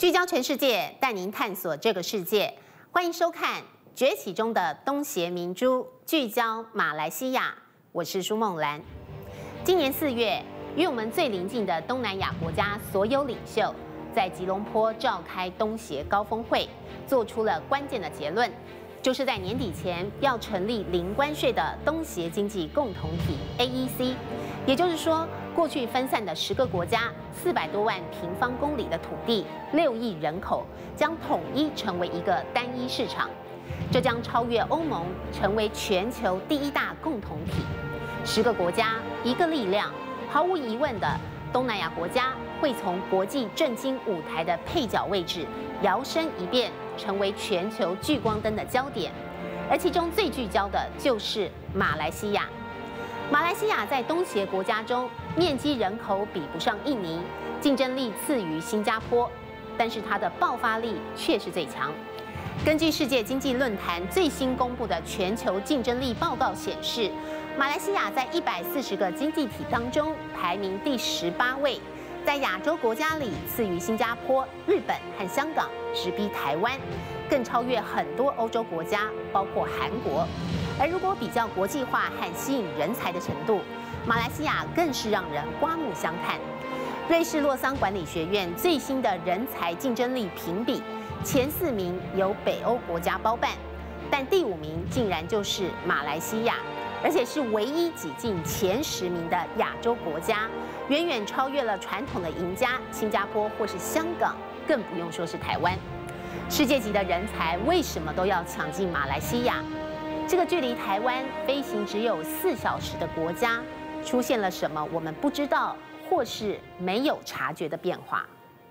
聚焦全世界，带您探索这个世界。欢迎收看《崛起中的东协明珠》，聚焦马来西亚。我是舒梦兰。今年4月，与我们最邻近的东南亚国家所有领袖在吉隆坡召开东协高峰会，做出了关键的结论，就是在年底前要成立零关税的东协经济共同体 AEC。也就是说，过去分散的10个国家、400多万平方公里的土地、6亿人口，将统一成为一个单一市场。这将超越欧盟，成为全球第1大共同体。10个国家1个力量，毫无疑问的，东南亚国家会从国际政经舞台的配角位置摇身一变，成为全球聚光灯的焦点。而其中最聚焦的就是马来西亚。马来西亚在东协国家中，面积人口比不上印尼，竞争力次于新加坡，但是它的爆发力却是最强。根据世界经济论坛最新公布的全球竞争力报告显示，马来西亚在140个经济体当中排名第18位，在亚洲国家里次于新加坡、日本和香港，直逼台湾，更超越很多欧洲国家，包括韩国。而如果比较国际化和吸引人才的程度，马来西亚更是让人刮目相看。瑞士洛桑管理学院最新的人才竞争力评比，前4名由北欧国家包办，但第5名竟然就是马来西亚，而且是唯一挤进前10名的亚洲国家，远远超越了传统的赢家新加坡或是香港，更不用说是台湾。世界级的人才为什么都要抢进马来西亚？这个距离台湾飞行只有4小时的国家，出现了什么我们不知道或是没有察觉的变化？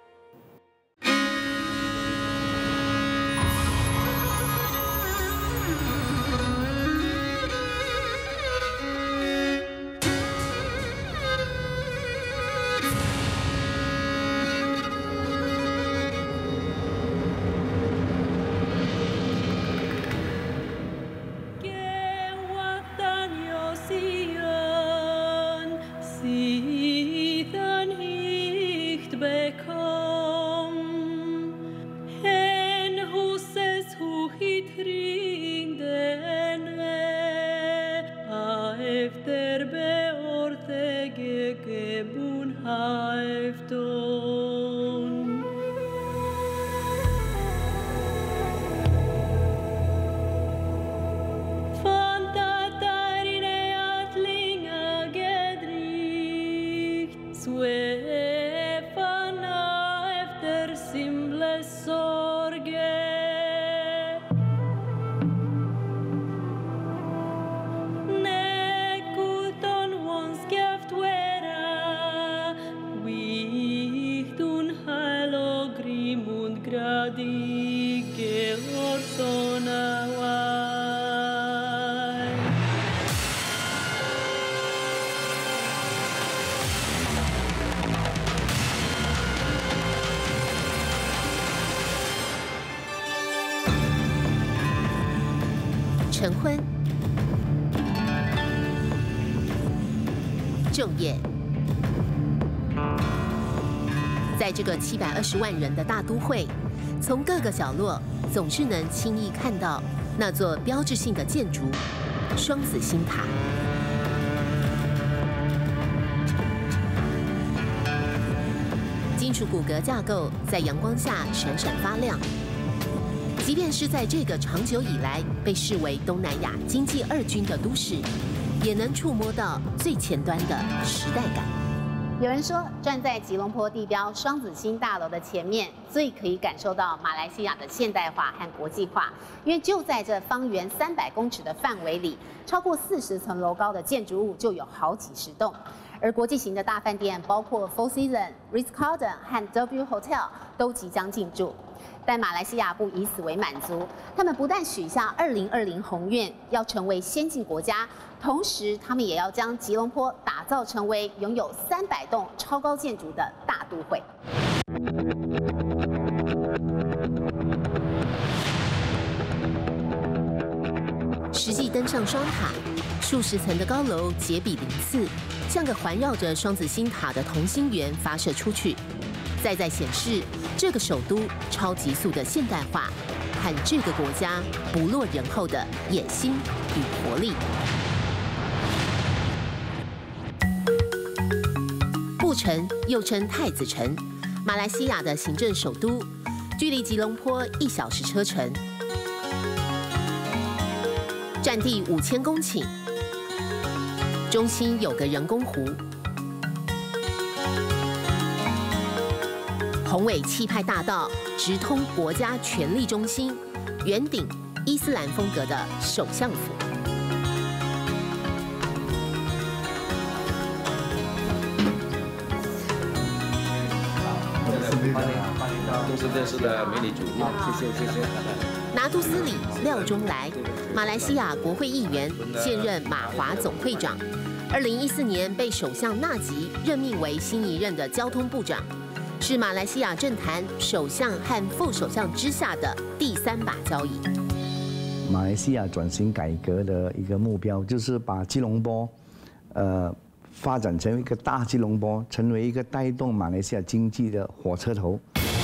晨昏、昼夜，在这个720万人的大都会，从各个角落总是能轻易看到那座标志性的建筑——双子星塔。金属骨骼架构在阳光下闪闪发亮。即便是在这个长久以来被视为东南亚经济2军的都市，也能触摸到最前端的时代感。有人说，站在吉隆坡地标双子星大楼的前面，最可以感受到马来西亚的现代化和国际化，因为就在这方圆300公尺的范围里，超过40层楼高的建筑物就有好几10栋。而国际型的大饭店，包括 Four Seasons、Ritz-Carlton 和 W Hotel 都即将进驻。但马来西亚不以此为满足，他们不但许下2020宏愿，要成为先进国家，同时他们也要将吉隆坡打造成为拥有300栋超高建筑的大都会。实际登上双塔，数十层的高楼结比鳞次，像个环绕着双子星塔的同心圆发射出去。 在显示这个首都超急速的现代化和这个国家不落人后的野心与活力。布城又称太子城，马来西亚的行政首都，距离吉隆坡1小时车程，占地5000公顷，中心有个人工湖，宏伟气派大道直通国家权力中心，圆顶伊斯兰风格的首相府。 都是电视的美女主播，谢谢。 拿督斯里廖中来，马来西亚国会议员，现任马华总会长。2014年被首相纳吉任命为新一任的交通部长，是马来西亚政坛首相和副首相之下的第3把交椅。 马来西亚转型改革的一个目标，就是把吉隆坡，发展成一个大吉隆坡，成为一个带动马来西亚经济的火车头。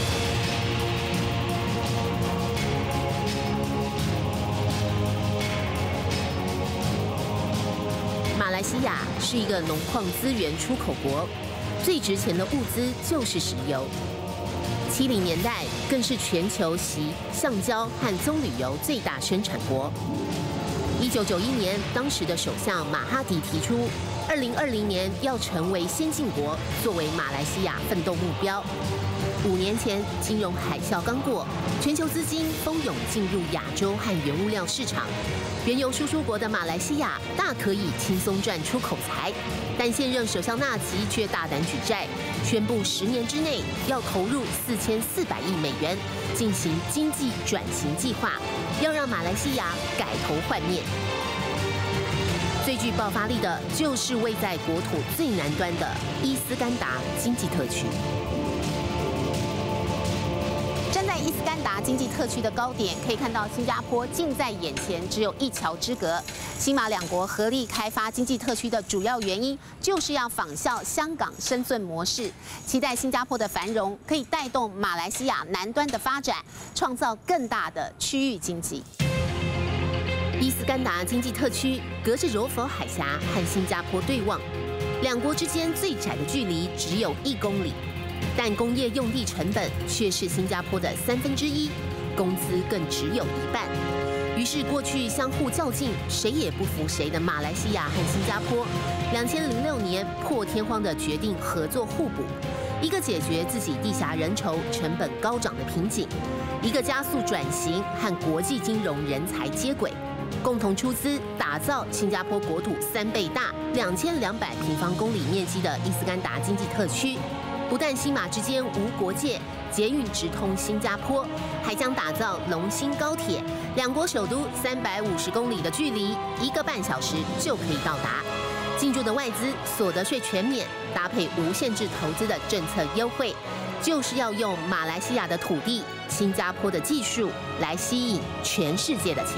马来西亚是一个农矿资源出口国，最值钱的物资就是石油。70年代更是全球锡、橡胶和棕榈油最大生产国。1991年，当时的首相马哈迪提出，2020年要成为先进国，作为马来西亚奋斗目标。5年前，金融海啸刚过，全球资金蜂拥进入亚洲和原物料市场。原油输出国的马来西亚大可以轻松赚出口财，但现任首相纳吉却大胆举债，宣布10年之内要投入4400亿美元进行经济转型计划，要让马来西亚改头换面。最具爆发力的就是位在国土最南端的伊斯干达经济特区。站在伊斯干达经济特区的高点，可以看到新加坡近在眼前，只有1桥之隔。新马2国合力开发经济特区的主要原因，就是要仿效香港深圳模式，期待新加坡的繁荣可以带动马来西亚南端的发展，创造更大的区域经济。伊斯干达经济特区隔着柔佛海峡和新加坡对望，2国之间最窄的距离只有1公里。但工业用地成本却是新加坡的1/3，工资更只有1半。于是，过去相互较劲，谁也不服谁的马来西亚和新加坡，2006年破天荒地决定合作互补，一个解决自己地狭人稠、成本高涨的瓶颈，一个加速转型和国际金融人才接轨，共同出资打造新加坡国土3倍大、2200平方公里面积的伊斯干达经济特区。不但新马之间无国界，捷运直通新加坡，还将打造龙兴高铁，2国首都350公里的距离，1个半小时就可以到达。进驻的外资所得税全免，搭配无限制投资的政策优惠，就是要用马来西亚的土地、新加坡的技术来吸引全世界的钱。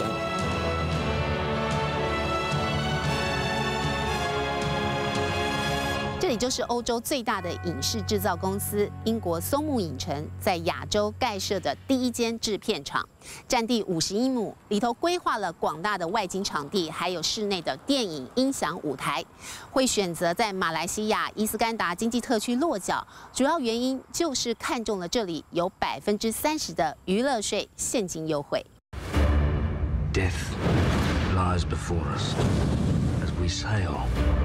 这里就是欧洲最大的影视制造公司英国松木影城在亚洲盖设的第1间制片厂，占地50英亩，里头规划了广大的外景场地，还有室内的电影音响舞台。会选择在马来西亚伊斯干达经济特区落脚，主要原因就是看中了这里有30%的娱乐税现金优惠。 Death lies before us as we sail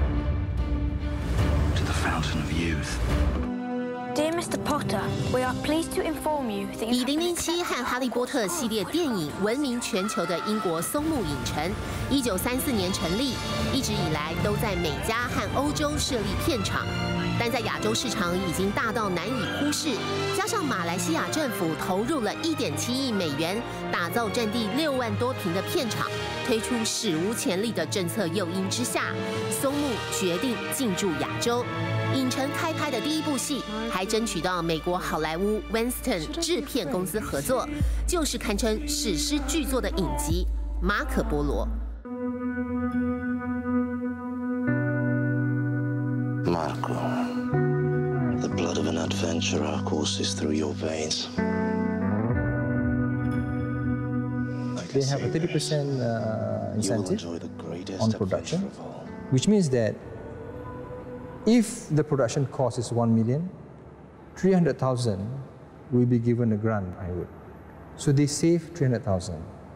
to the fountain of youth. Dear Mr. Potter, we are pleased to inform you that 以007和哈利波特系列电影闻名全球的英国松木影城，1934年成立，一直以来都在美加和欧洲设立片场，但在亚洲市场已经大到难以忽视。加上马来西亚政府投入了1.7亿美元，打造占地6万多平的片场，推出史无前例的政策诱因之下，松木决定进驻亚洲。影城开拍的第1部戏，还争取到美国好莱坞 Winston 制片公司合作，就是堪称史诗巨作的影集《马可波罗》。 Marco, the blood of an adventurer. adventurer courses through your veins. They have a 30% incentive on production, which means that if the production cost is 1 million, 300,000 will be given a grant, So they save 300,000.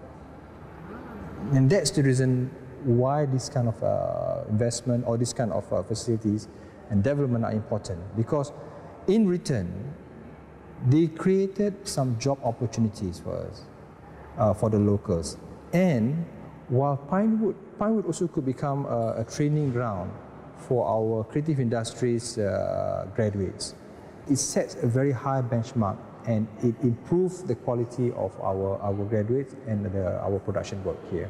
And that's the reason why this kind of investment or this kind of facilities and development are important, because in return, they created some job opportunities for us, for the locals. And while Pinewood also could become a training ground for our creative industries graduates. It sets a very high benchmark and it improves the quality of our graduates and our production work here.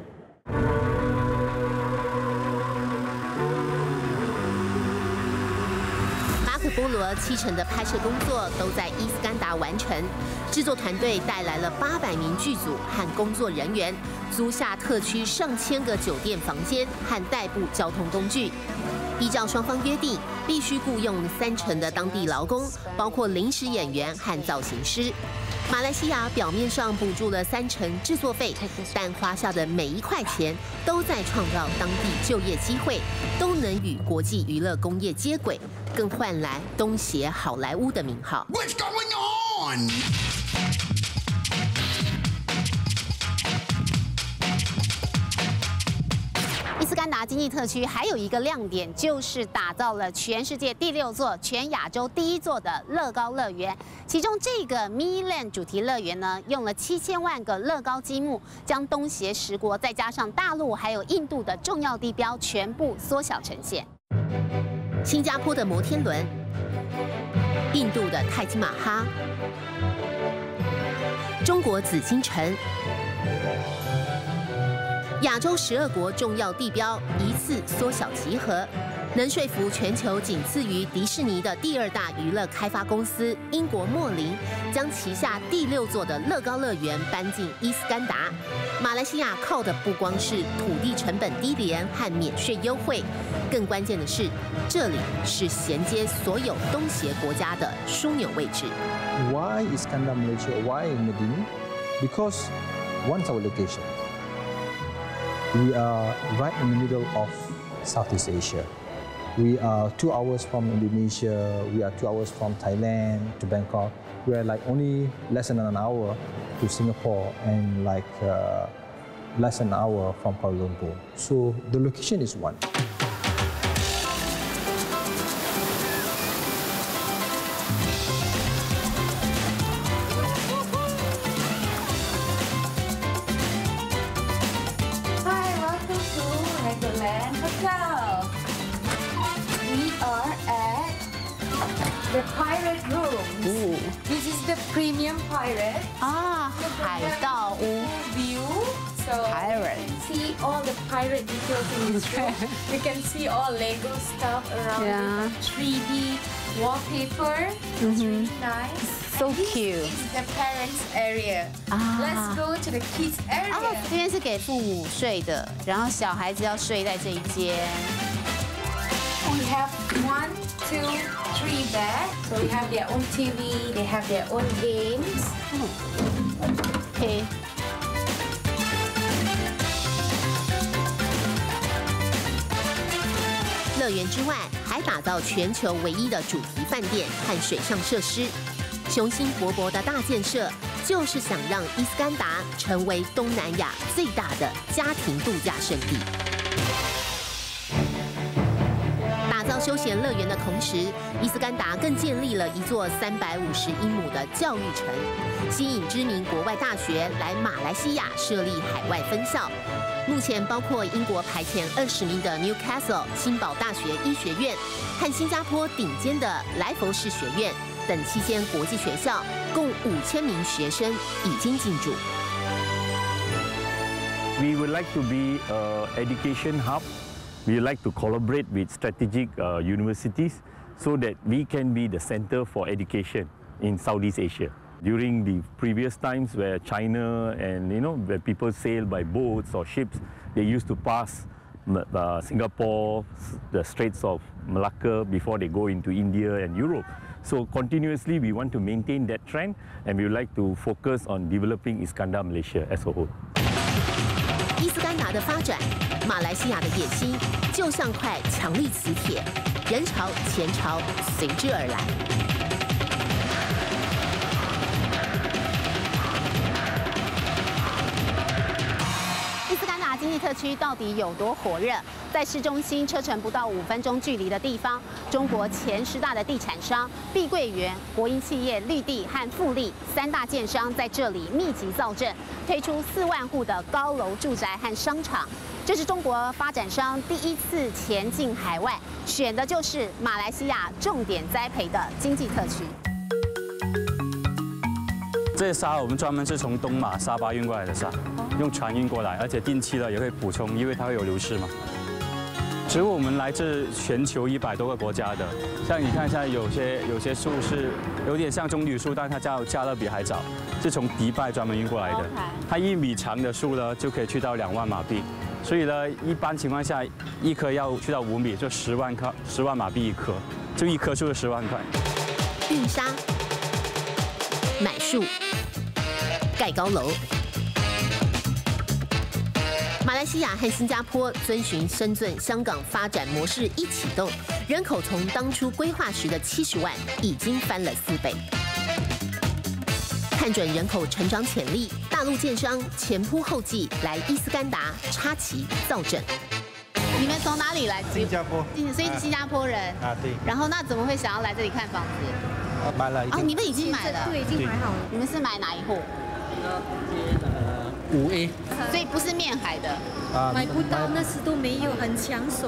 马可波罗7成的拍摄工作都在伊斯干达完成，制作团队带来了800名剧组和工作人员，租下特区上千个酒店房间和代步交通工具。依照双方约定，必须雇用3成的当地劳工，包括临时演员和造型师。马来西亚表面上补助了3成制作费，但花下的每1块钱都在创造当地就业机会，都能与国际娱乐工业接轨，更换来东协好莱坞的名号。What's going on? 伊斯干达经济特区还有一个亮点，就是打造了全世界第6座、全亚洲第1座的乐高乐园。其中这个 Miniland 主题乐园呢，用了7000万个乐高积木，将东协10国再加上大陆还有印度的重要地标全部缩小呈现。新加坡的摩天轮，印度的泰姬玛哈，中国紫禁城。亚洲12国重要地标一次缩小集合，能说服全球仅次于迪士尼的第2大娱乐开发公司英国莫林，将旗下第6座的乐高乐园搬进伊斯干达。马来西亚靠的不光是土地成本低廉和免税优惠，更关键的是，这里是衔接所有东协国家的枢纽位置。 Why Iskandar Malaysia? Why Medina? Because one is our location. We are right in the middle of Southeast Asia. We are 2 hours from Indonesia. We are 2 hours from Thailand to Bangkok. We are like only less than an hour to Singapore and like less than an hour from Kuala Lumpur. So the location is one. The pirate room. Ooh. This is the premium pirate. 海盗屋 View. So Pirate. you can see all the pirate details in this room. You can see all Lego stuff around. Yeah. 3D wallpaper. It's really nice. So and cute. This is the parents area. Let's go to the kids area. 这边是给父母睡的，然后小孩子要睡在这一间。 We have 1, 2, 3 beds. So we have their own TV. They have their own games. Okay. 乐园之外，还打造全球唯一的主题饭店和水上设施。雄心勃勃的大建设，就是想让伊斯干达成为东南亚最大的家庭度假胜地。打造休闲乐园的同时，伊斯干达更建立了一座350英亩的教育城，吸引知名国外大学来马来西亚设立海外分校。目前包括英国排前20名的 Newcastle 新堡大学医学院和新加坡顶尖的莱佛士学院等7间国际学校，共5000名学生已经进驻。 We would like to be an education hub. We like to collaborate with strategic universities so that we can be the center for education in Southeast Asia. During the previous times where China and where people sail by boats or ships, they used to pass Singapore, the Straits of Malacca before they go into India and Europe. So continuously we want to maintain that trend and we would like to focus on developing Iskandar Malaysia as a whole. 伊斯干达的发展，马来西亚的野心就像块强力磁铁，人潮钱潮随之而来。伊斯干达经济特区到底有多火热？在市中心车程不到5分钟距离的地方，中国前10大的地产商碧桂园、国营企业绿地和富力3大建商在这里密集造镇，推出4万户的高楼住宅和商场。这是中国发展商第一次前进海外，选的就是马来西亚重点栽培的经济特区。 这些沙我们专门是从东马沙巴运过来的沙，用船运过来，而且定期的也会补充，因为它会有流失嘛。植物我们来自全球100多个国家的，像你看一下，有些树是有点像棕榈树，但它叫加勒比海藻，是从迪拜专门运过来的。它1米长的树呢，就可以去到2万马币，所以呢，一般情况下一棵要去到5米，就10万马币一棵，就一棵树是10万块。 运沙。 买树、盖高楼。马来西亚和新加坡遵循深圳、香港发展模式一启动，人口从当初规划时的70万已经翻了4倍。看准人口成长潜力，大陆建商前仆后继来伊斯干达插旗造镇。你们从哪里来？ 新加坡， 所以是新加坡人啊，对。 然后那怎么会想要来这里看房子？ 买了哦，你们已经买了， 对，已经买好了。 你们是买哪一户 ？5A， 所以不是面海的。 买不到，那时都没有，很抢手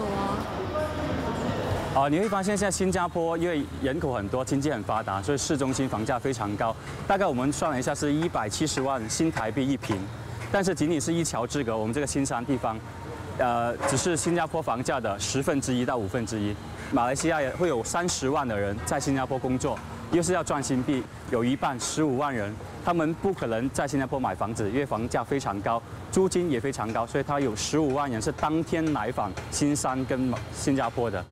哦。 你会发现现在新加坡因为人口很多，经济很发达，所以市中心房价非常高。大概我们算了一下是170万新台币1平，但是仅仅是一桥之隔，我们这个新山地方，只是新加坡房价的1/10到1/5。马来西亚也会有30万的人在新加坡工作。 又是要赚新币，有一半15万人，他们不可能在新加坡买房子，因为房价非常高，租金也非常高，所以他有15万人是当天来访新山跟新加坡的。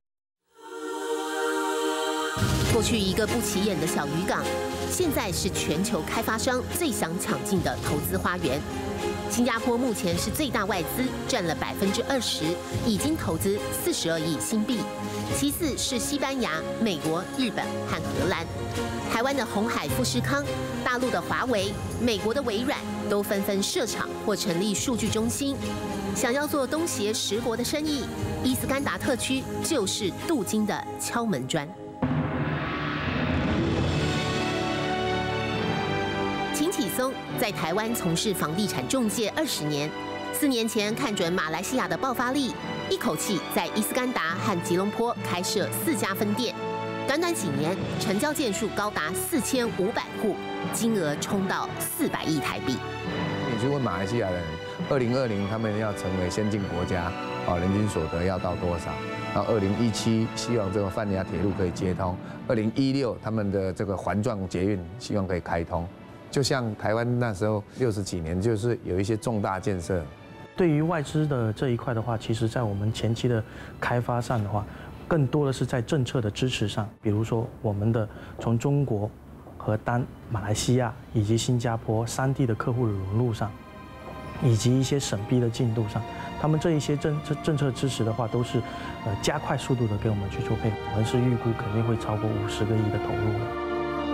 过去一个不起眼的小渔港，现在是全球开发商最想抢进的投资花园。新加坡目前是最大外资，占了20%，已经投资42亿新币。 其次是西班牙、美国、日本和荷兰，台湾的鸿海富士康、大陆的华为、美国的微软都纷纷设厂或成立数据中心。想要做东协10国的生意，伊斯干达特区就是镀金的敲门砖。秦启松在台湾从事房地产中介20年，4年前看准马来西亚的爆发力。 一口气在伊斯干达和吉隆坡开设4家分店，短短几年成交件数高达4500户，金额冲到400亿台币。 你去问马来西亚人，2020他们要成为先进国家，人均所得要到多少？然后2017希望这个泛亚铁路可以接通，2016他们的这个环状捷运希望可以开通。就像台湾那时候60几年，就是有一些重大建设。 对于外资的这一块的话，其实在我们前期的开发上的话，更多的是在政策的支持上，比如说我们的从中国、荷兰、马来西亚以及新加坡3地的客户的融入上，以及一些审批的进度上，他们这一些政策支持的话，都是加快速度的给我们去做配合。我们是预估肯定会超过50个亿的投入的。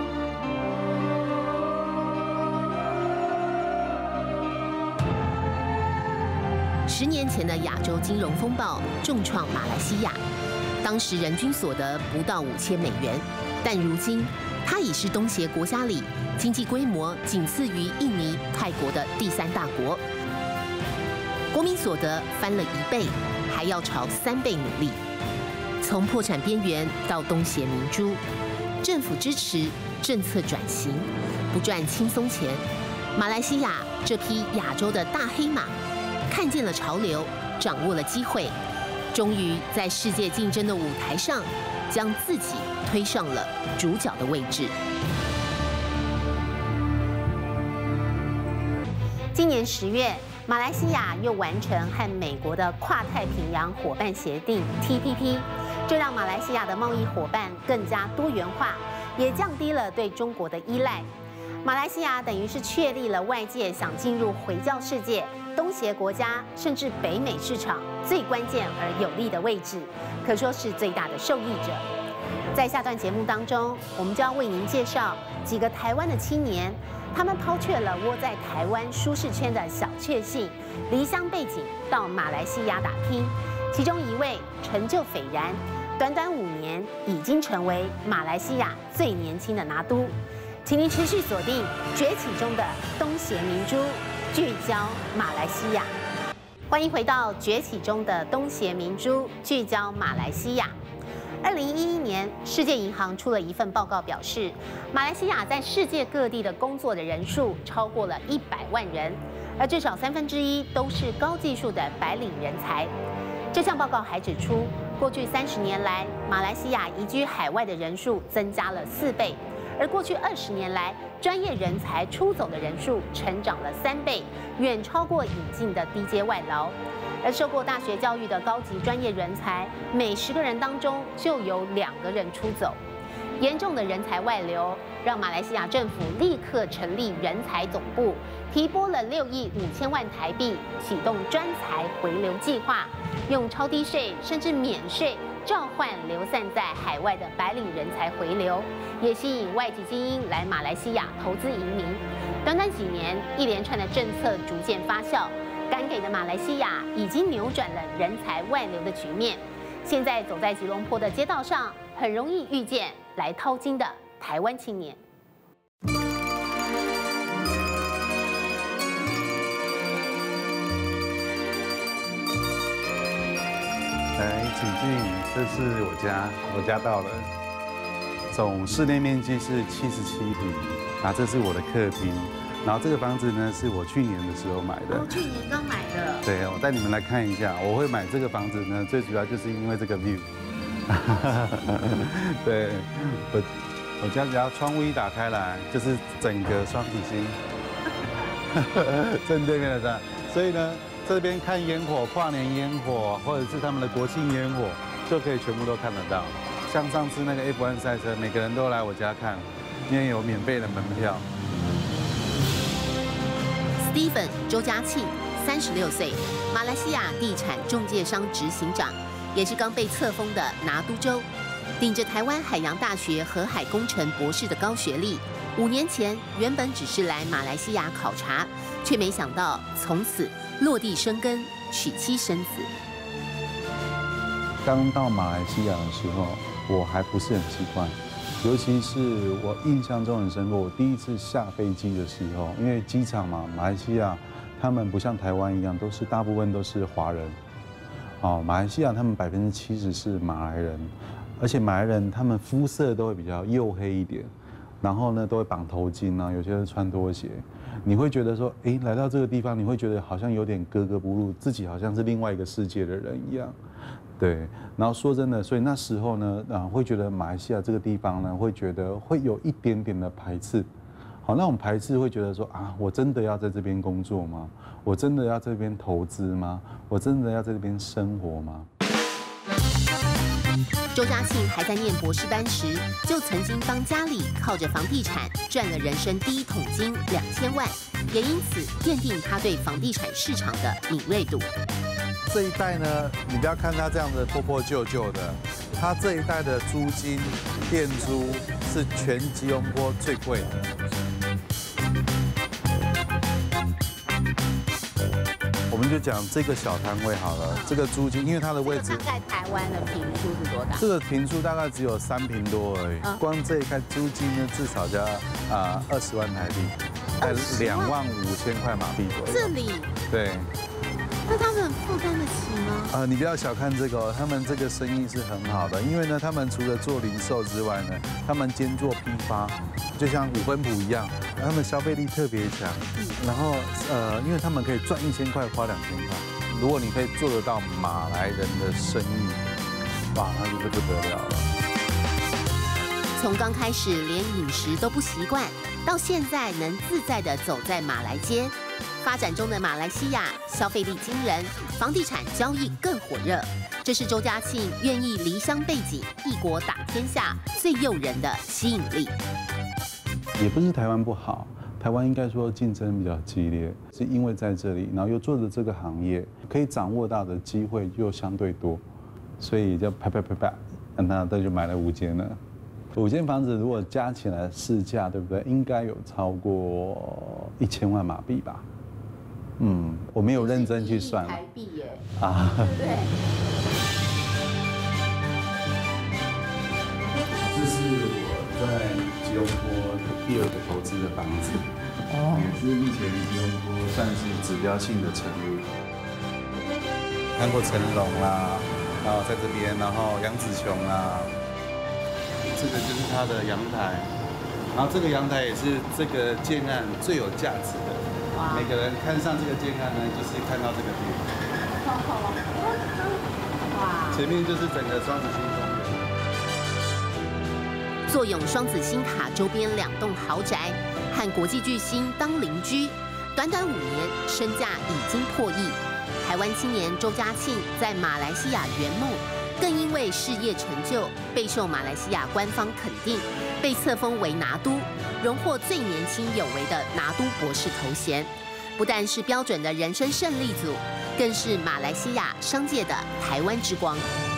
10年前的亚洲金融风暴重创马来西亚，当时人均所得不到5000美元，但如今它已是东协国家里经济规模仅次于印尼、泰国的第3大国，国民所得翻了1倍，还要朝3倍努力。从破产边缘到东协明珠，政府支持，政策转型，不赚轻松钱。马来西亚这匹亚洲的大黑马。 看见了潮流，掌握了机会，终于在世界竞争的舞台上，将自己推上了主角的位置。今年10月， 马来西亚又完成和美国的跨太平洋伙伴协定 TPP， 这让马来西亚的贸易伙伴更加多元化，也降低了对中国的依赖。马来西亚等于是确立了外界想进入回教世界、东协国家甚至北美市场最关键而有利的位置，可说是最大的受益者。在下段节目当中，我们就要为您介绍几个台湾的青年，他们抛却了窝在台湾舒适圈的小确幸，离乡背井到马来西亚打拼。其中一位成就斐然，短短5年已经成为马来西亚最年轻的拿督。请您持续锁定崛起中的东协明珠，聚焦马来西亚。欢迎回到崛起中的东协明珠，聚焦马来西亚。2011年，世界银行出了一份报告，表示马来西亚在世界各地的工作的人数超过了100万人，而至少1/3都是高技术的白领人才。这项报告还指出，过去30年来，马来西亚移居海外的人数增加了4倍，而过去20年来，专业人才出走的人数成长了3倍，远超过引进的低阶外劳。而受过大学教育的高级专业人才，每10个人当中就有2个人出走。严重的人才外流，让马来西亚政府立刻成立人才总部，提拨了6亿5千万台币，启动专才回流计划，用超低税甚至免税召唤流散在海外的白领人才回流，也吸引外籍精英来马来西亚投资移民。短短几年，一连串的政策逐渐发酵，敢给的马来西亚已经扭转了人才外流的局面。现在走在吉隆坡的街道上，很容易遇见来淘金的台湾青年。 来，请进，这是我家，我家到了。总室内面积是77平，这是我的客厅。然后这个房子呢，是我去年的时候买的。 去年刚买的。 对，我带你们来看一下。我会买这个房子呢，最主要就是因为这个 view。对，我家只要窗户一打开来，就是整个双子星，正对面的山。所以呢，这边看烟火、跨年烟火，或者是他们的国庆烟火，就可以全部都看得到。像上次那个 F1 赛车，每个人都来我家看，因为有免费的门票。 Stephen 周家庆，36岁，马来西亚地产中介商执行长，也是刚被册封的拿督州，顶着台湾海洋大学河海工程博士的高学历，5年前原本只是来马来西亚考察，却没想到从此落地生根，娶妻生子。 刚到马来西亚的时候，我还不是很习惯。尤其是我印象中很深刻，我第一次下飞机的时候，因为机场嘛，马来西亚他们不像台湾一样，大部分都是华人，马来西亚他们70%是马来人，而且马来人他们肤色都会比较黝黑一点，然后呢都会绑头巾啊，有些人穿拖鞋，你会觉得说，来到这个地方，你会觉得好像有点格格不入，自己好像是另外一个世界的人一样。对，然后说真的，所以那时候呢，会觉得马来西亚这个地方呢，会觉得会有一点点的排斥。好，那种排斥会觉得说我真的要在这边工作吗？我真的要在这边投资吗？我真的要在这边生活吗？ 周家庆还在念博士班时，就曾经帮家里靠着房地产赚了人生第一桶金2000万，也因此奠定他对房地产市场的敏锐度。 这一带呢，你不要看它这样子破破旧旧的，它这一带的租金、店租是全吉隆坡最贵的。我们就讲这个小摊位好了，这个租金，因为它的位置在台湾的坪数是多大？ 这个坪数大概只有3坪多而已，光这一块租金呢，至少就要20万台币，在2万5千块马币左右。 这里对。 那他们负担得起吗？ 你不要小看这个，他们这个生意是很好的，因为呢，他们除了做零售之外呢，他们兼做批发，就像五分埔一样，他们消费力特别强。然后因为他们可以赚1000块，花2000块。如果你可以做得到马来人的生意，哇，那就是不得了了。 从刚开始连饮食都不习惯，到现在能自在地走在马来街。 发展中的马来西亚消费力惊人，房地产交易更火热，这是周家庆愿意离乡背井、异国打天下最诱人的吸引力。 也不是台湾不好，台湾应该说竞争比较激烈，是因为在这里，然后又做着这个行业，可以掌握到的机会又相对多，所以就啪，那就买了5间了。5间房子如果加起来市价，对不对？应该有超过1000万马币吧？我没有认真去算。 台币耶。 对。这是我在吉隆坡第2个投资的房子，也是目前吉隆坡算是指标性的城市。看过成龙啦，然后在这边，然后杨紫琼啦。这个就是它的阳台，然后这个阳台也是这个建案最有价值的。每个人看上这个建案呢，就是看到这个地方。哇！前面就是整个双子星公园。 坐拥双子星塔周边2栋豪宅，和国际巨星当邻居，短5年身价已经破亿。台湾青年周家庆在马来西亚圆梦。更因为事业成就备受马来西亚官方肯定，被册封为拿督，荣获最年轻有为的拿督博士头衔。不但是标准的人生胜利组，更是马来西亚商界的台湾之光。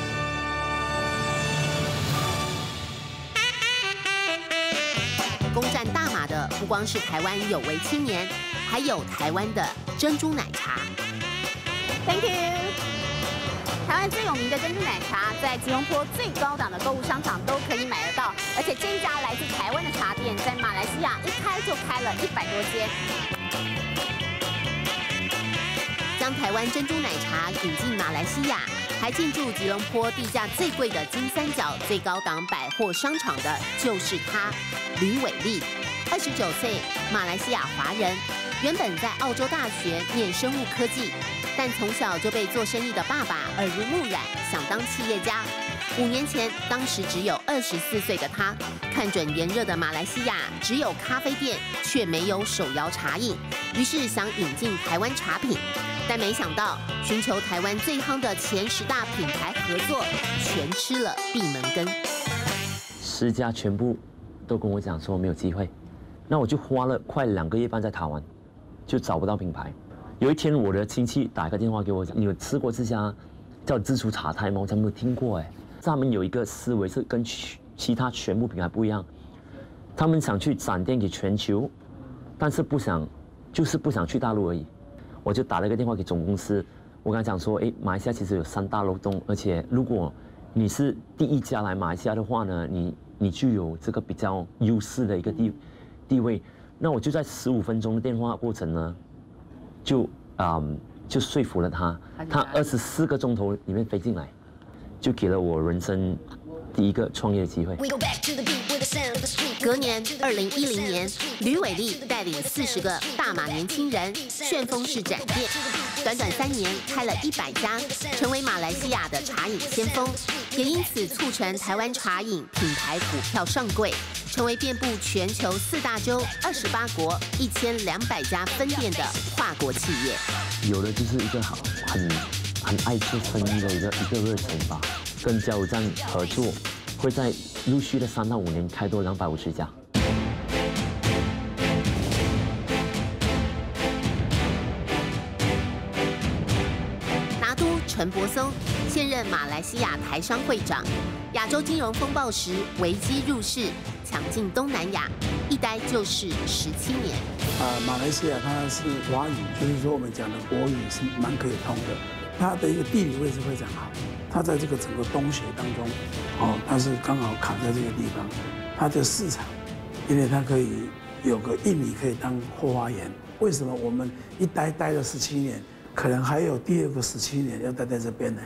攻占大马的不光是台湾有为青年，还有台湾的珍珠奶茶。Thank you。台湾最有名的珍珠奶茶，在吉隆坡最高档的购物商场都可以买得到，而且这一家来自台湾的茶店，在马来西亚一开就开了100多间。将台湾珍珠奶茶引进马来西亚，还进驻吉隆坡地价最贵的金三角最高档百货商场的，就是他，吕伟立，29岁，马来西亚华人，原本在澳洲大学念生物科技。但从小就被做生意的爸爸耳濡目染，想当企业家。5年前，当时只有24岁的他，看准炎热的马来西亚只有咖啡店，却没有手摇茶饮，于是想引进台湾茶品。但没想到，寻求台湾最夯的前10大品牌合作，全吃了闭门羹。 10家全部都跟我讲说没有机会，那我就花了快2个月半在台湾，就找不到品牌。有一天，我的亲戚打个电话给我讲：“你有吃过这家叫自厨茶太吗？我怎么没有听过？”他们有一个思维是跟其他全部品牌不一样，他们想去展店给全球，但是就是不想去大陆而已。我就打了一个电话给总公司，我跟他讲说：“马来西亚其实有3大漏洞，而且如果你是第1家来马来西亚的话呢，你就有这个比较优势的一个地位。”那我就在15分钟的电话过程呢。就说服了他24个钟头里面飞进来，就给了我人生第1个创业的机会。 隔年，2010年，吕伟立带领40个大马年轻人旋风式展店，短3年开了100家，成为马来西亚的茶饮先锋，也因此促成台湾茶饮品牌股票上柜，成为遍布全球4大洲、28国、1200家分店的跨国企业。 有的就是一个很爱做生意的一个热忱吧，跟加油站合作。会在陆续的3到5年开多250家。 拿督陈柏松现任马来西亚台商会长，亚洲金融风暴时危机入市，抢进东南亚，一待就是17年。 马来西亚它是华语，就是说我们讲的国语是蛮可以通的，它的一个地理位置非常好。它在这个整个东协当中，它是刚好卡在这个地方，它的市场，因为它可以有个印尼可以当后花园。为什么我们一待了17年，可能还有第2个17年要待在这边呢？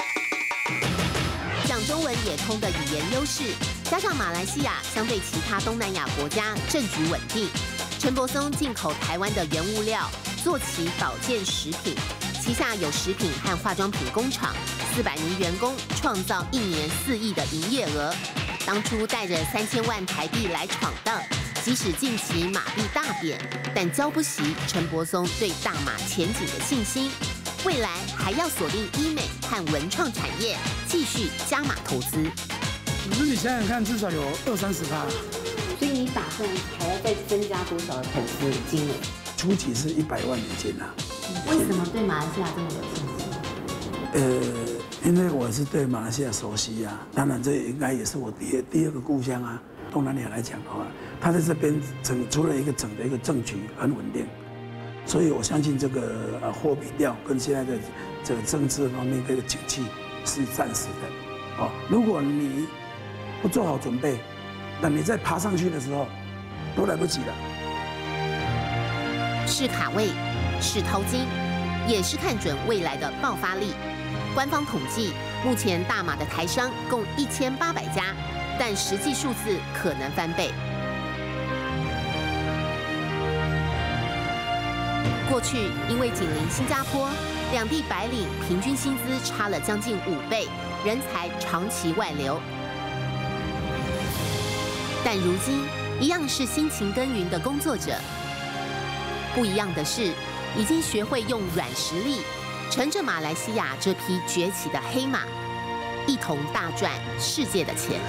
讲中文也通的语言优势，加上马来西亚相对其他东南亚国家政局稳定，陈柏松进口台湾的原物料，做起保健食品。旗下有食品和化妆品工厂，400名员工，创造1年4亿的营业额。当初带着3000万台币来闯荡， 即使近期马币大贬，但交不息陈柏松对大马前景的信心，未来还要锁定医美和文创产业，继续加码投资。 我自己想想看，至少有20-30%。 所以你打算还要再增加多少的投资金额？ 初期是100万美金啊。 为什么对马来西亚这么有信心？ 因为我是对马来西亚熟悉啊，当然这应该也是我第二个故乡啊。东南亚来讲的话，它在这边除了整的一个政局很稳定，所以我相信这个货币调跟现在的这个政治方面这个景气是暂时的。哦，如果你不做好准备，那你再爬上去的时候都来不及了。 是卡位，是淘金，也是看准未来的爆发力。官方统计，目前大马的台商共1800家，但实际数字可能翻倍。过去因为紧邻新加坡，两地白领平均薪资差了将近5倍，人才长期外流。但如今一样是辛勤耕耘的工作者，不一样的是，已经学会用软实力，乘着马来西亚这匹崛起的黑马，一同大赚世界的钱。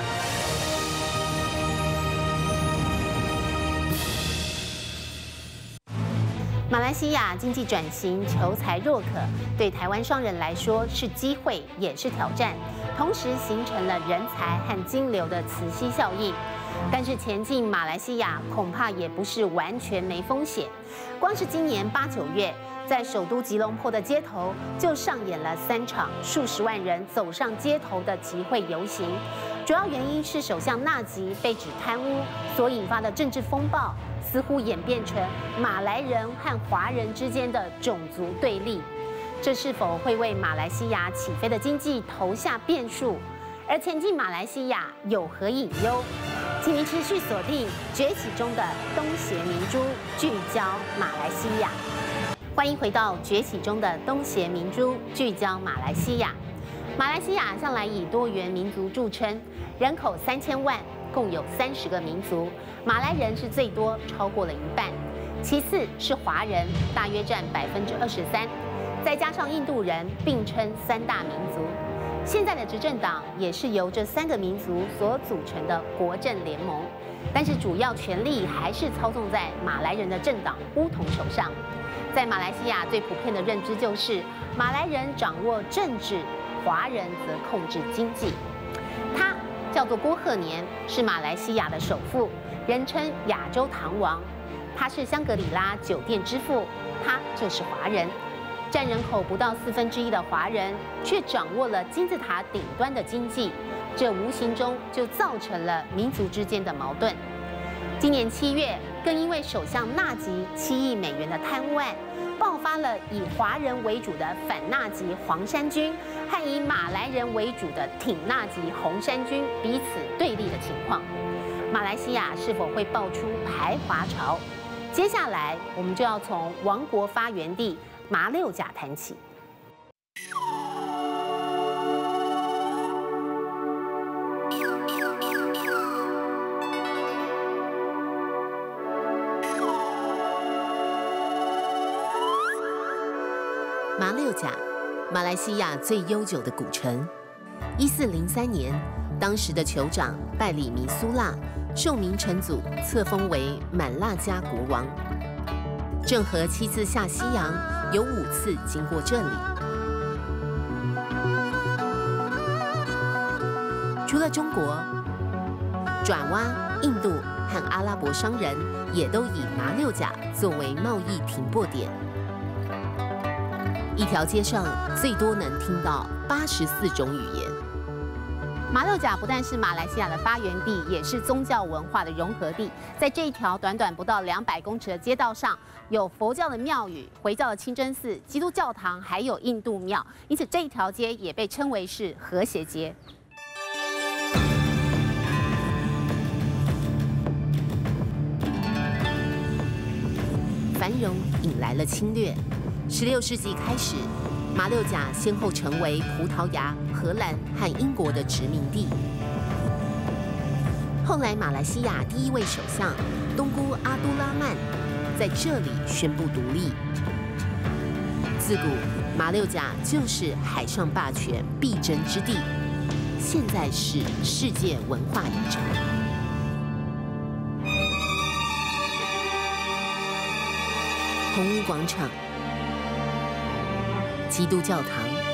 马来西亚经济转型求才若渴，对台湾商人来说是机会也是挑战，同时形成了人才和金流的磁吸效应。但是前进马来西亚恐怕也不是完全没风险。光是今年8、9月，在首都吉隆坡的街头就上演了3场数十万人走上街头的集会游行。主要原因是首相纳吉被指贪污所引发的政治风暴，似乎演变成马来人和华人之间的种族对立。这是否会为马来西亚起飞的经济投下变数？而前进马来西亚有何隐忧？请您持续锁定崛起中的东协明珠，聚焦马来西亚。欢迎回到崛起中的东协明珠，聚焦马来西亚。马来西亚向来以多元民族著称，人口3000万，共有30个民族，马来人是最多，超过了1半，其次是华人，大约占23%，再加上印度人，并称3大民族。现在的执政党也是由这3个民族所组成的国政联盟，但是主要权力还是操纵在马来人的政党巫统手上。在马来西亚最普遍的认知就是，马来人掌握政治，华人则控制经济。他叫做郭鹤年，是马来西亚的首富，人称亚洲糖王。他是香格里拉酒店之父，他就是华人。占人口不到1/4的华人，却掌握了金字塔顶端的经济，这无形中就造成了民族之间的矛盾。今年7月，更因为首相纳吉7亿美元的贪污案，爆发了以华人为主的反纳吉黄衫军和以马来人为主的挺纳吉红衫军彼此对立的情况。马来西亚是否会爆出排华潮？接下来我们就要从王国发源地马六甲谈起。马六甲，马来西亚最悠久的古城。1403年，当时的酋长拜里弥苏腊受明成祖册封为满腊加国王。郑和7次下西洋，有5次经过这里。除了中国，爪哇、印度和阿拉伯商人也都以马六甲作为贸易停泊点。一条街上最多能听到84种语言。马六甲不但是马来西亚的发源地，也是宗教文化的融合地。在这一条短短不到200公尺的街道上，有佛教的庙宇、回教的清真寺、基督教堂，还有印度庙，因此这一条街也被称为是和谐街。繁荣引来了侵略。16世纪开始，马六甲先后成为葡萄牙、荷兰和英国的殖民地。 后来，马来西亚第一位首相东姑阿都拉曼在这里宣布独立。自古马六甲就是海上霸权必争之地，现在是世界文化遗产。红屋广场、基督教堂、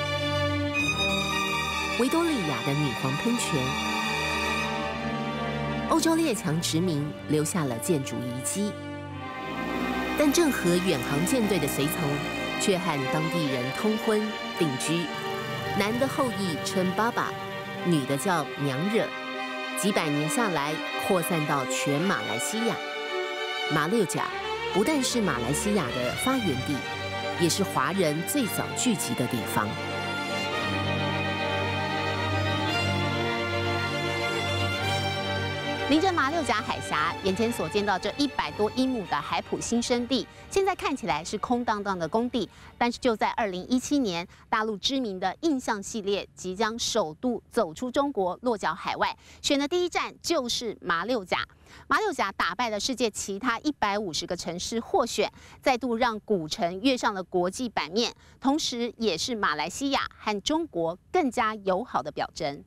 维多利亚的女皇喷泉，欧洲列强殖民留下了建筑遗迹，但郑和远航舰队的随从却和当地人通婚定居，男的后裔称爸爸，女的叫娘惹，几百年下来扩散到全马来西亚。马六甲不但是马来西亚的发源地，也是华人最早聚集的地方。临着马六甲海峡，眼前所见到这100多英亩的海埔新生地，现在看起来是空荡荡的工地，但是就在2017年，大陆知名的印象系列即将首度走出中国，落脚海外，选的第一站就是马六甲。马六甲打败了世界其他150个城市获选，再度让古城跃上了国际版面，同时也是马来西亚和中国更加友好的表征。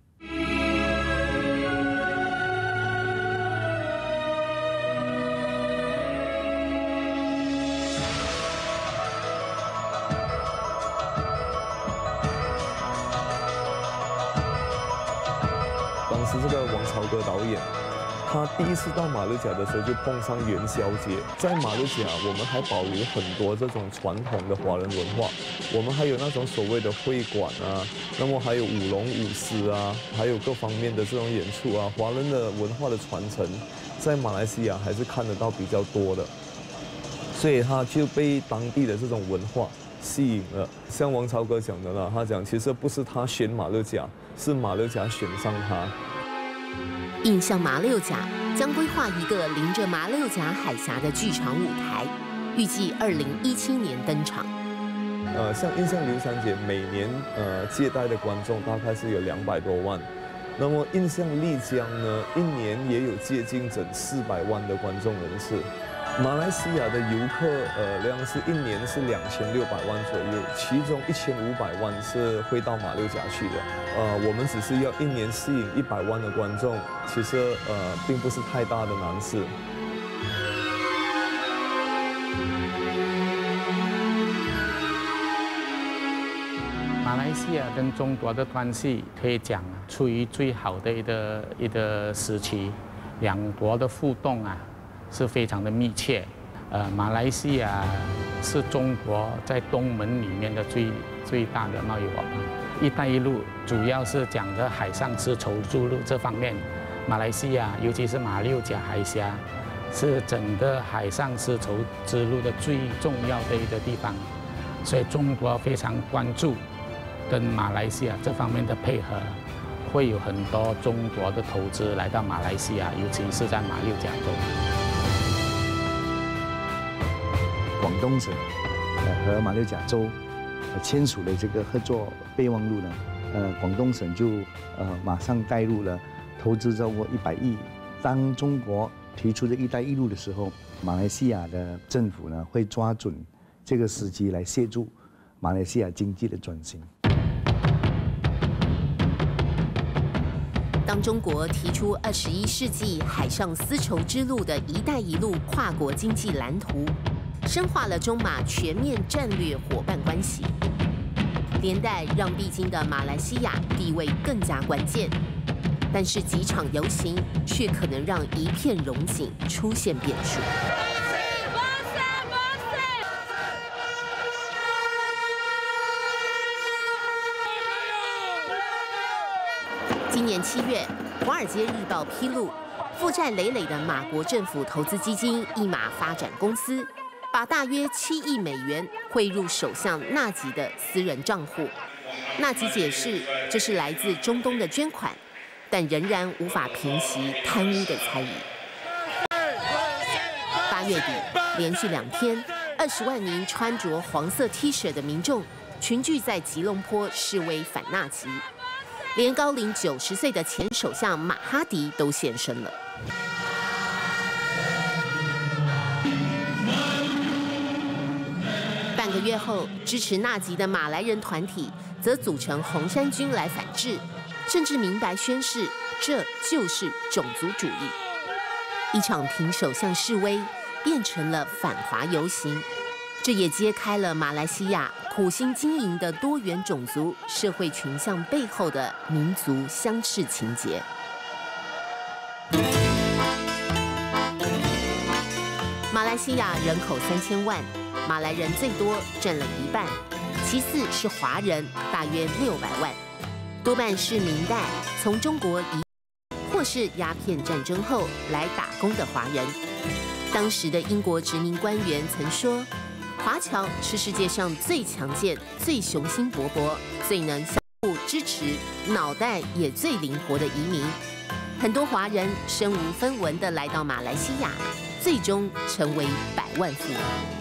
当时这个王朝歌导演，他第一次到马六甲的时候就碰上元宵节。在马六甲，我们还保留很多这种传统的华人文化，我们还有那种所谓的会馆啊，那么还有舞龙舞狮啊，还有各方面的这种演出啊，华人的文化的传承，在马来西亚还是看得到比较多的，所以他就被当地的这种文化吸引了。像王朝歌讲的啦，他讲其实不是他选马六甲，是马六甲选上他。 印象马六甲将规划一个临着马六甲海峡的剧场舞台，预计2017年登场。 像印象流山节每年接待的观众大概是有200多万，那么印象丽江呢，一年也有接近整400万的观众人次。马来西亚的游客量是一年是2600万左右，其中1500万是会到马六甲去的。我们只是要一年吸引100万的观众，其实并不是太大的难事。 马来西亚跟中国的关系可以讲处于最好的一个时期，两国的互动是非常的密切。马来西亚是中国在东盟里面的最大的贸易伙伴。一带一路主要是讲的海上丝绸之路这方面，马来西亚尤其是马六甲海峡是整个海上丝绸之路的最重要的一个地方，所以中国非常关注跟马来西亚这方面的配合。会有很多中国的投资来到马来西亚，尤其是在马六甲州。 广东省和马六甲州签署了这个合作备忘录呢，广东省就马上带入了投资超过100亿。当中国提出的一带一路的时候，马来西亚的政府呢会抓准这个时机来协助马来西亚经济的转型。 当中国提出21世纪海上丝绸之路的一带一路跨国经济蓝图，深化了中马全面战略伙伴关系，连带让必经的马来西亚地位更加关键。但是几场游行却可能让一片荣景出现变数。今年7月，《华尔街日报》披露，负债累累的马国政府投资基金一马发展公司，把大约7亿美元汇入首相纳吉的私人账户。纳吉解释，这是来自中东的捐款，但仍然无法平息贪污的猜疑。8月底，连续2天，20万名穿着黄色 T 恤的民众群聚在吉隆坡示威反纳吉。连高龄90岁的前首相马哈迪都现身了。 半个月后，支持纳吉的马来人团体则组成红衫军来反制，甚至明白宣誓这就是种族主义。一场挺首相示威变成了反华游行，这也揭开了马来西亚苦心经营的多元种族社会群像背后的民族相斥情节。马来西亚人口3000万，马来人最多，占了1半，其次是华人，大约600万，多半是明代从中国移或是鸦片战争后来打工的华人。当时的英国殖民官员曾说，华侨是世界上最强健、最雄心勃勃、最能相互支持、脑袋也最灵活的移民。很多华人身无分文地来到马来西亚，最终成为百万富翁。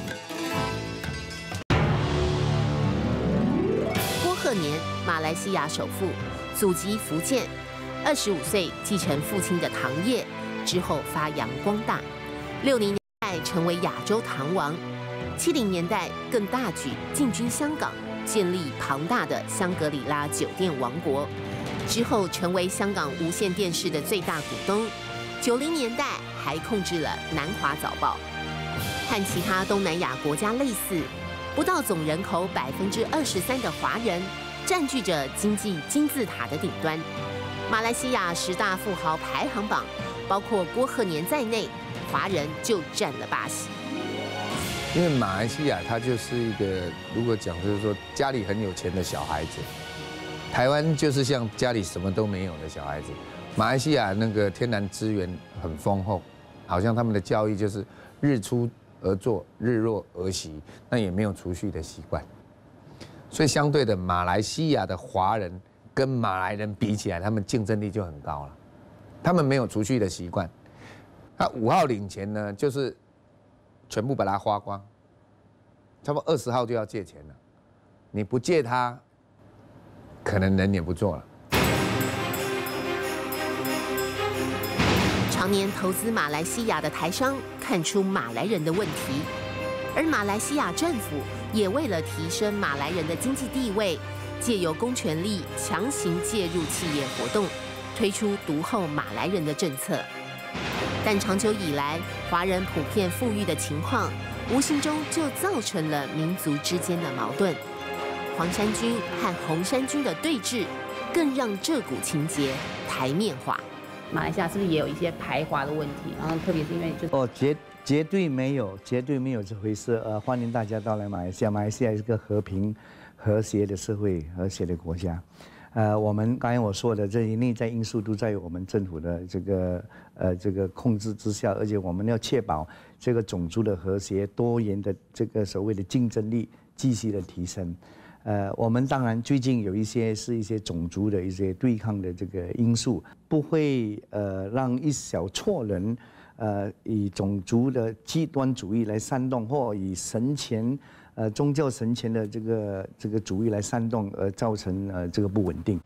郭鹤年，马来西亚首富，祖籍福建，25岁继承父亲的糖业，之后发扬光大。60年代成为亚洲糖王，70年代更大举进军香港，建立庞大的香格里拉酒店王国。之后成为香港无线电视的最大股东。90年代还控制了南华早报。和其他东南亚国家类似，不到总人口23%的华人占据着经济金字塔的顶端。马来西亚10大富豪排行榜，包括郭鹤年在内，华人就占了8席。 因为马来西亚它就是一个，如果讲就是说家里很有钱的小孩子，台湾就是像家里什么都没有的小孩子。马来西亚那个天然资源很丰厚，好像他们的教育就是日出而作，日落而息，那也没有储蓄的习惯，所以相对的，马来西亚的华人跟马来人比起来，他们竞争力就很高了。他们没有储蓄的习惯，那5号领钱呢，就是全部把它花光，差不多20号就要借钱了，你不借他，可能人也不做了。 常年投资马来西亚的台商看出马来人的问题，而马来西亚政府也为了提升马来人的经济地位，借由公权力强行介入企业活动，推出独厚马来人的政策。但长久以来，华人普遍富裕的情况，无形中就造成了民族之间的矛盾。黄衫军和红衫军的对峙，更让这股情节台面化。马来西亚是不是也有一些排华的问题？然后特别是因为绝对没有这回事。欢迎大家到来马来西亚。马来西亚是一个和平、和谐的社会、和谐的国家。我们刚才我说的这些内在因素都在我们政府的这个控制之下，而且我们要确保这个种族的和谐、多元的这个所谓的竞争力继续的提升。我们当然最近有一些种族的一些对抗的这个因素，不会让一小撮人以种族的极端主义来煽动，或以神权宗教神权的这个主义来煽动，而造成这个不稳定。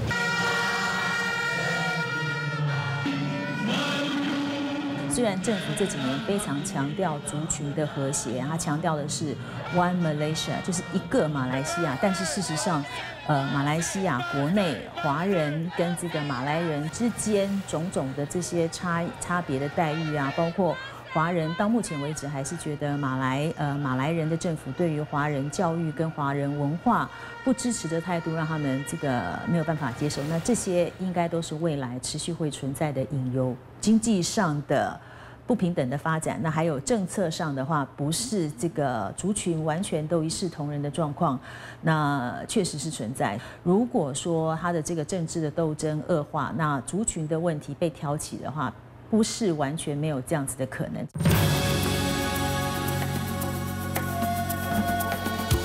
虽然政府这几年非常强调族群的和谐，他强调的是 One Malaysia， 就是一个马来西亚，但是事实上，马来西亚国内华人跟这个马来人之间种种的这些差别的待遇啊，包括华人到目前为止还是觉得马来人的政府对于华人教育跟华人文化不支持的态度，让他们这个没有办法接受。那这些应该都是未来持续会存在的隐忧。经济上的不平等的发展，那还有政策上的话，不是这个族群完全都一视同仁的状况，那确实是存在。如果说他的这个政治的斗争恶化，那族群的问题被挑起的话，不是完全没有这样子的可能。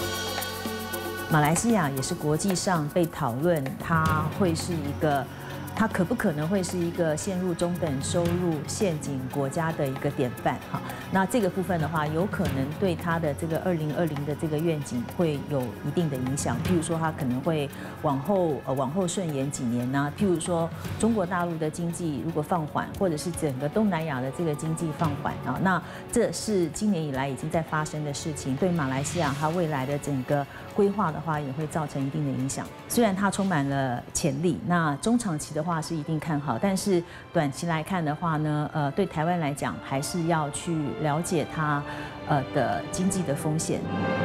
马来西亚也是国际上被讨论，它会是一个它可不可能会是一个陷入中等收入陷阱国家的一个典范？哈，那这个部分的话，有可能对它的这个2020的这个愿景会有一定的影响。譬如说，它可能会往后顺延几年呢？譬如说，中国大陆的经济如果放缓，或者是整个东南亚的这个经济放缓啊，那这是今年以来已经在发生的事情，对马来西亚它未来的整个规划的话，也会造成一定的影响。虽然它充满了潜力，那中长期的话是一定看好，但是短期来看的话呢，对台湾来讲，还是要去了解它的经济的风险。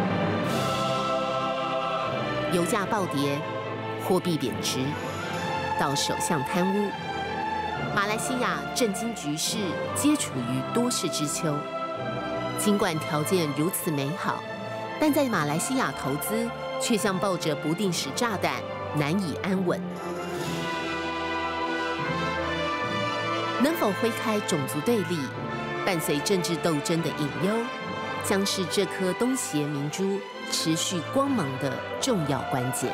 油价暴跌，货币贬值，到首相贪污，马来西亚政经局势皆处于多事之秋。尽管条件如此美好，但在马来西亚投资却像抱着不定时炸弹，难以安稳。能否挥开种族对立，伴随政治斗争的隐忧，将是这颗东协明珠持续光芒的重要关键。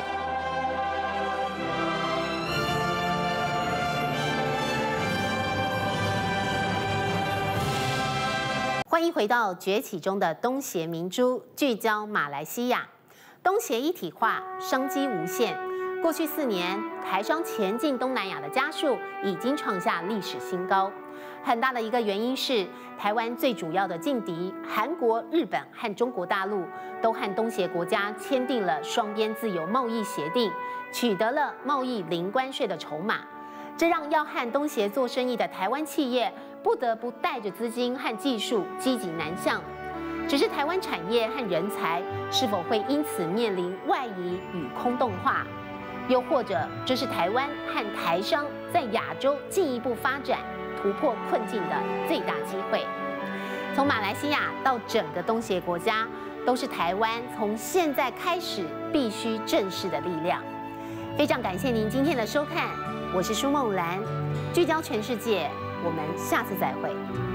欢迎回到崛起中的东协明珠，聚焦马来西亚。东协一体化，商机无限。过去4年，台商前进东南亚的家数已经创下历史新高。很大的一个原因是，台湾最主要的劲敌韩国、日本和中国大陆都和东协国家签订了双边自由贸易协定，取得了贸易零关税的筹码。这让要和东协做生意的台湾企业不得不带着资金和技术积极南向。只是台湾产业和人才是否会因此面临外移与空洞化？又或者这是台湾和台商在亚洲进一步发展、突破困境的最大机会？从马来西亚到整个东协国家，都是台湾从现在开始必须正视的力量。非常感谢您今天的收看，我是舒梦兰，聚焦全世界，我们下次再会。